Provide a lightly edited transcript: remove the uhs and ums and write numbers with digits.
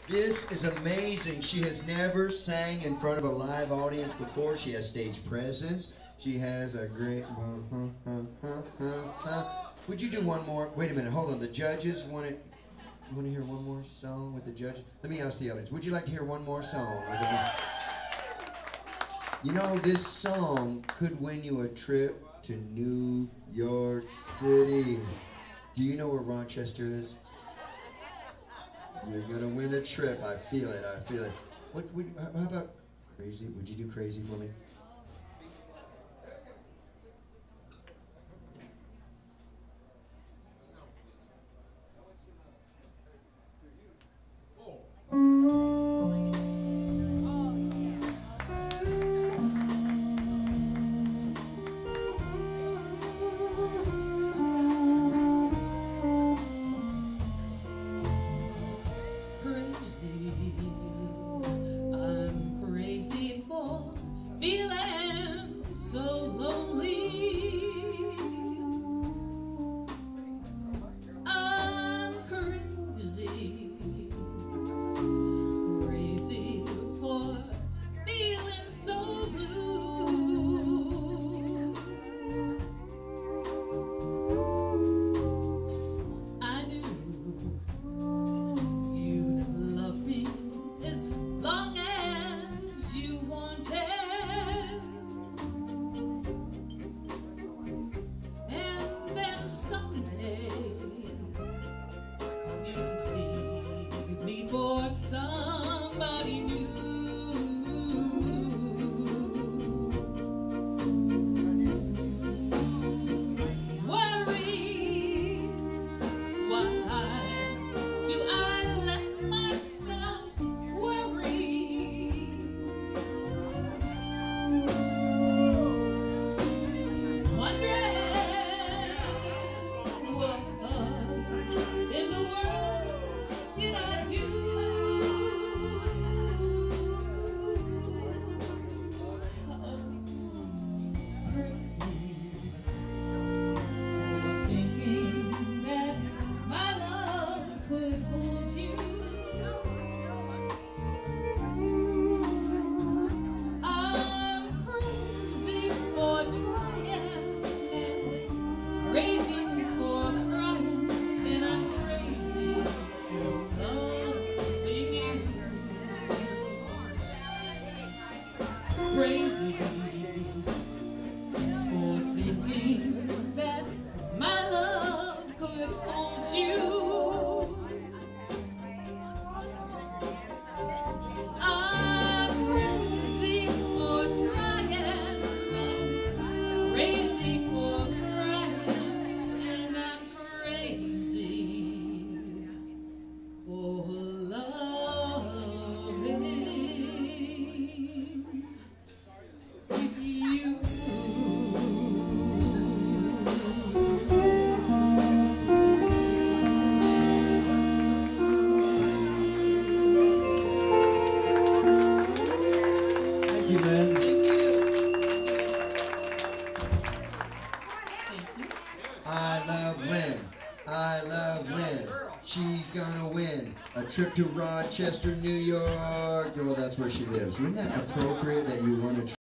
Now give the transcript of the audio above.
This is amazing. She has never sang in front of a live audience before. She has stage presence. She has a great... Would you do one more? Wait a minute, hold on. The judges want to... You want to hear one more song with the judges? Let me ask the audience. Would you like to hear one more song? You know, this song could win you a trip to New York City. Do you know where Rochester is? You're gonna win a trip. I feel it. I feel it. How about Crazy? Would you do Crazy for me? Feeling so lonely, I'm crazy, crazy for feeling so blue. I knew you'd love me as long as you wanted. For somebody new. Worry, why do I let myself worry? Wondering what in the world did I do? Crazy for crying, and I'm crazy for loving you. Crazy for thinking that my love could hold you. I'm crazy for trying, crazy for Thank you, man. Thank you. Thank you. I love Lynn. I love Lynn. She's gonna win a trip to Rochester, New York. Well, that's where she lives. Isn't that appropriate that you want to